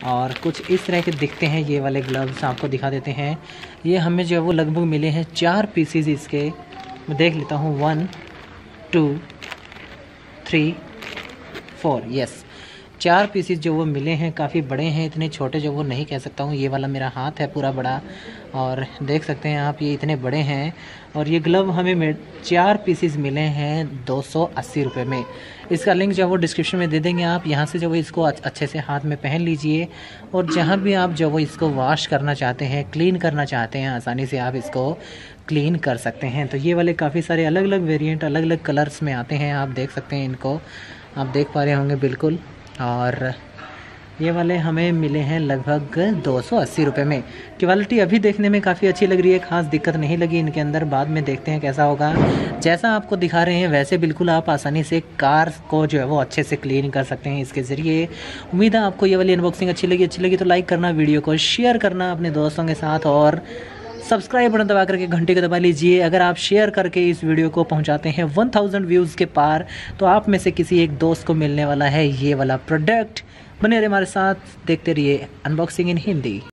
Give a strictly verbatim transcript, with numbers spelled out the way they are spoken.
और कुछ इस तरह के दिखते हैं ये वाले ग्लव्स, आपको दिखा देते हैं। ये हमें जो है वो लगभग मिले हैं चार पीसीज इसके, मैं देख लेता हूँ, one two three four, yes चार पीसीज जो वो मिले हैं। काफ़ी बड़े हैं, इतने छोटे जो वो नहीं कह सकता हूँ। ये वाला मेरा हाथ है पूरा बड़ा, और देख सकते हैं आप ये इतने बड़े हैं। और ये ग्लव हमें चार पीसीज मिले हैं दो सौ अस्सी रुपये में। इसका लिंक जो वो डिस्क्रिप्शन में दे देंगे, आप यहाँ से जो वो इसको अच्छे से हाथ में पहन लीजिए। और जहाँ भी आप जो वो इसको वॉश करना चाहते हैं, क्लीन करना चाहते हैं, आसानी से आप इसको क्लीन कर सकते हैं। तो ये वाले काफ़ी सारे अलग अलग वेरिएंट, अलग अलग कलर्स में आते हैं, आप देख सकते हैं इनको, आप देख पा रहे होंगे बिल्कुल। और ये वाले हमें मिले हैं लगभग दो सौ अस्सी रुपये में। क्वालिटी अभी देखने में काफ़ी अच्छी लग रही है, खास दिक्कत नहीं लगी इनके अंदर। बाद में देखते हैं कैसा होगा। जैसा आपको दिखा रहे हैं वैसे बिल्कुल आप आसानी से कार को जो है वो अच्छे से क्लीन कर सकते हैं इसके ज़रिए। उम्मीद है आपको ये वाली अनबॉक्सिंग अच्छी लगी। अच्छी लगी तो लाइक करना, वीडियो को शेयर करना अपने दोस्तों के साथ, और सब्सक्राइब बटन दबा करके घंटे को दबा लीजिए। अगर आप शेयर करके इस वीडियो को पहुंचाते हैं वन थाउज़ेंड व्यूज़ के पार, तो आप में से किसी एक दोस्त को मिलने वाला है ये वाला प्रोडक्ट। बने रहिए हमारे साथ, देखते रहिए अनबॉक्सिंग इन हिंदी।